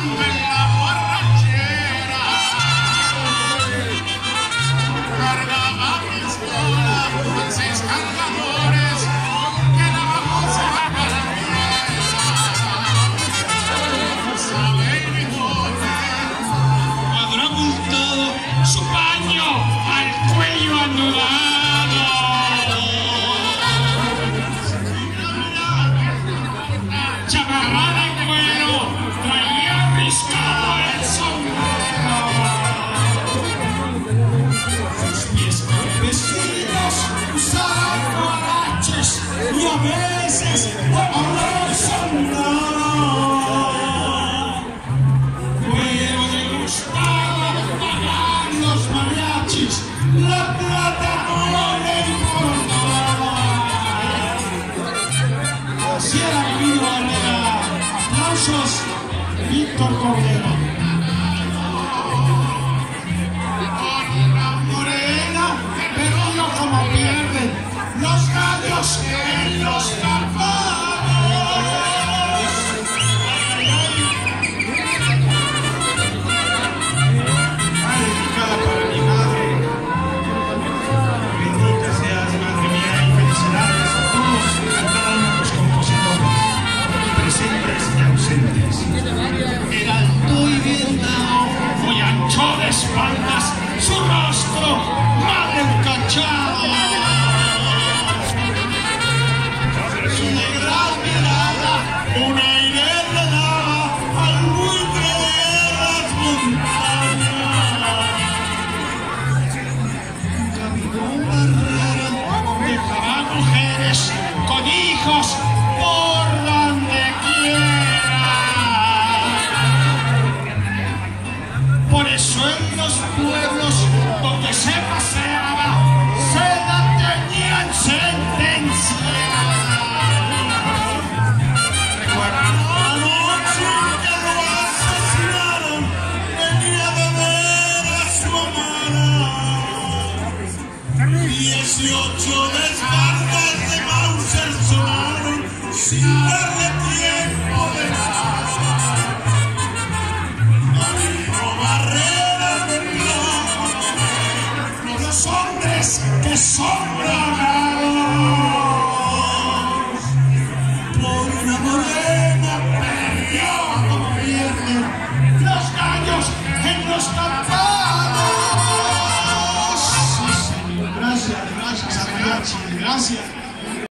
tomando en la borrachera, cargaba pistola con 6 cargadores que la vamos a cabeza. Sabe el bigote, habrá abultado su paño al cuello anudado. Chamarrada en cuero, traía riscado el sombrero. Sus pies campesinos usaban guaraches y a veces horror sonoro. Pero le gustaba pagar los mariachis, la plata no le importaba. Así era Emilio Barrera. Aplausos de Víctor Cordero. Con una morena, pero no como pierden los gallos en los campados. Ay, dedicada para mi madre. Bendita seas, madre mía, y felicidades a todos y a cada uno de los compositores, presentes y ausentes. Era alto y bien dado, muy ancho de espaldas, su rostro mal encachado. Su negra mirada un aire le daba al buitre de las montañas. Capitán Barrera dejaba mujeres con hijos por donde quiera. Por eso en los pueblos donde se paseaba se la tenían sentenciada. Recuerda la noche que lo asesinaron, venía de ver a su amada. 18 descargas de Mauser sonaron sin darle tiempo de nada. Amigo Barrera, no los hombres que son bragados. Por una morena perdió como pierden los gallos en los campados. Sí, señor. Gracias, gracias, Mariachi, gracias.